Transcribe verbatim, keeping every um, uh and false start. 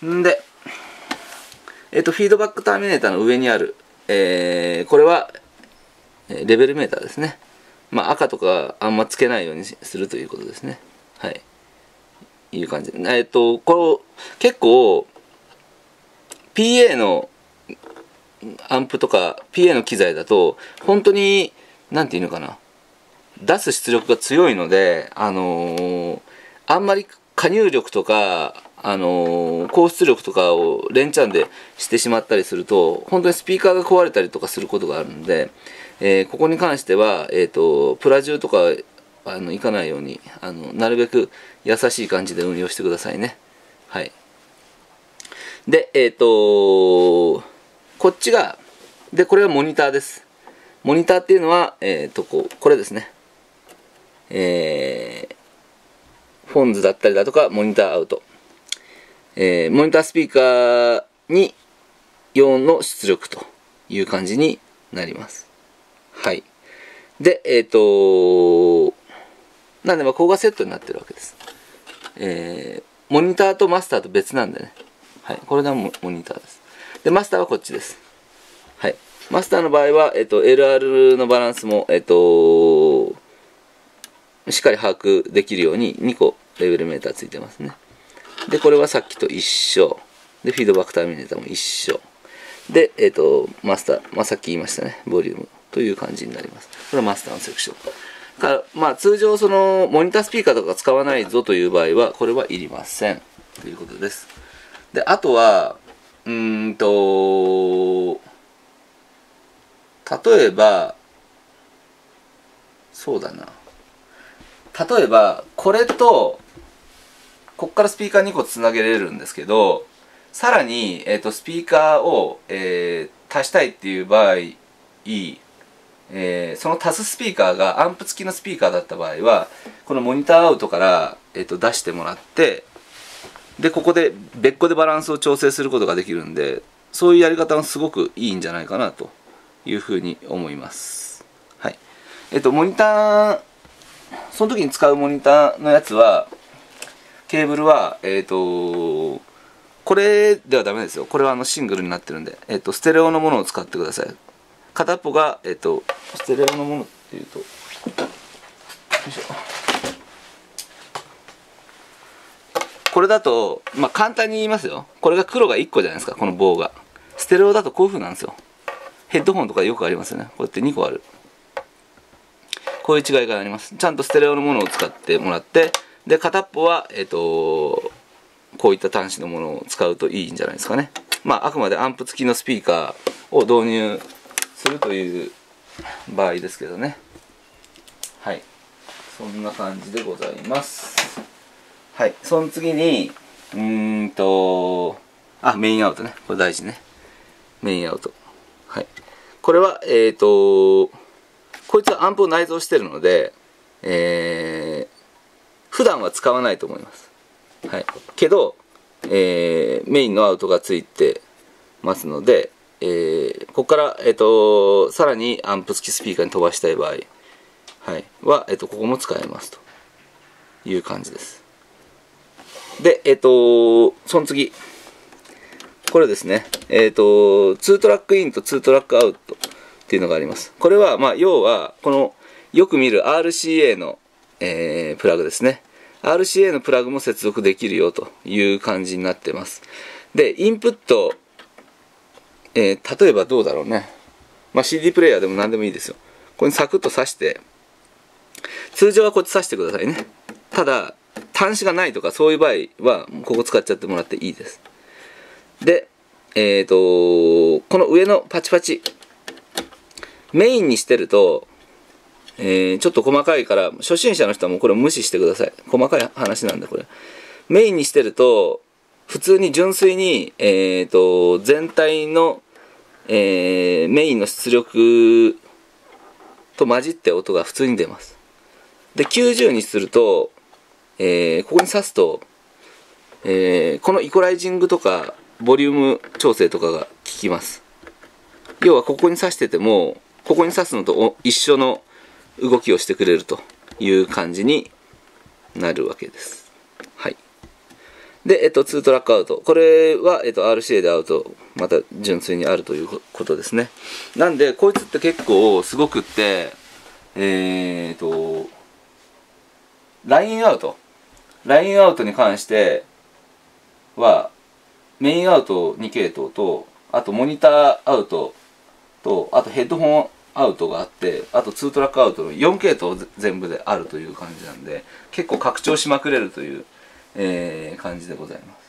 んで、えっと、フィードバックターミネーターの上にある、えー、これは、レベルメーターですね。まあ、赤とかあんまつけないようにするということですね。はい。いう感じ。えっと、これ、結構、ピーエー のアンプとか、ピーエー の機材だと、本当に、なんていうのかな。出す出力が強いので、あのー、あんまり加入力とか、あのー、高出力とかを連チャンでしてしまったりすると、本当にスピーカーが壊れたりとかすることがあるので、えー、ここに関しては、えーと、プラジュとかあのいかないようにあの、なるべく優しい感じで運用してくださいね。はい。で、えっと、こっちが、で、これはモニターです。モニターっていうのは、えっと、こう、これですね。えー、フォンズだったりだとか、モニターアウト。えー、モニタースピーカーに用の出力という感じになります。はい。で、えっと、なんで、まあ、ここがセットになってるわけです。えー、モニターとマスターと別なんでね。はい。これがモニターです。で、マスターはこっちです。はい。マスターの場合は、えっと、エルアール のバランスも、えっと、しっかり把握できるようににこレベルメーターついてますね。で、これはさっきと一緒。で、フィードバックターミネーターも一緒。で、えっと、マスター、まあ、さっき言いましたね。ボリュームという感じになります。これはマスターのセクション。だから、まあ、通常、その、モニタースピーカーとか使わないぞという場合は、これはいりません。ということです。で、あとは、うーんと、例えば、そうだな。例えば、これと、こっからスピーカーにこつなげれるんですけど、さらに、えーと、スピーカーを、えー、足したいっていう場合、えー、その足すスピーカーがアンプ付きのスピーカーだった場合は、このモニターアウトから、えーと、出してもらって、で、ここで別個でバランスを調整することができるんで、そういうやり方がすごくいいんじゃないかなというふうに思います。はい。えっと、モニター、その時に使うモニターのやつは、ケーブルは、えっと、これではダメですよ。これはあのシングルになってるんで、えっと、ステレオのものを使ってください。片っぽが、えっと、ステレオのものっていうと、よいしょ。これだと、まあ、簡単に言いますよ。これが黒がいっこじゃないですか、この棒が。ステレオだとこういう風なんですよ。ヘッドホンとかよくありますよね。こうやってにこある。こういう違いがあります。ちゃんとステレオのものを使ってもらって、で、片っぽは、えっと、こういった端子のものを使うといいんじゃないですかね。まあ、あくまでアンプ付きのスピーカーを導入するという場合ですけどね。はい。そんな感じでございます。はい。その次に、うーんと、あ、メインアウトね。これ大事ね。メインアウト。はい。これは、えっと、こいつはアンプを内蔵してるので、えー、普段は使わないと思います。はい。けど、えー、メインのアウトがついてますので、えー、ここから、えっと、さらにアンプ付きスピーカーに飛ばしたい場合、はい、は、えっと、ここも使えますという感じです。で、えっと、その次。これですね。えっと、ツートラックインとツートラックアウトっていうのがあります。これは、まあ、要は、この、よく見る アールシーエー の、えー、プラグですね。アールシーエー のプラグも接続できるよという感じになってます。で、インプット、えー、例えばどうだろうね。まあ、シーディー プレイヤーでも何でもいいですよ。ここにサクッと挿して、通常はこっち挿してくださいね。ただ、端子がないとかそういう場合は、ここ使っちゃってもらっていいです。で、えっと、この上のパチパチ、メインにしてると、えー、ちょっと細かいから、初心者の人はもうこれを無視してください。細かい話なんだ、これ。メインにしてると、普通に純粋に、えっと、全体の、えー、メインの出力と混じって音が普通に出ます。で、きゅうじゅうにすると、えー、ここに挿すと、えー、このイコライジングとか、ボリューム調整とかが効きます。要はここに挿してても、ここに挿すのと一緒の動きをしてくれるという感じになるわけです。はい。 で、えっと、ツートラックアウト。これは、えっと、アールシーエー でアウト、また純粋にあるということですね。なんで、こいつって結構すごくって、えーと、ラインアウト。ラインアウトに関しては、メインアウトに系統と、あとモニターアウトと、あとヘッドホンアウトがあって、あとツートラックアウトのよん系統全部であるという感じなんで、結構拡張しまくれるという、えー、感じでございます。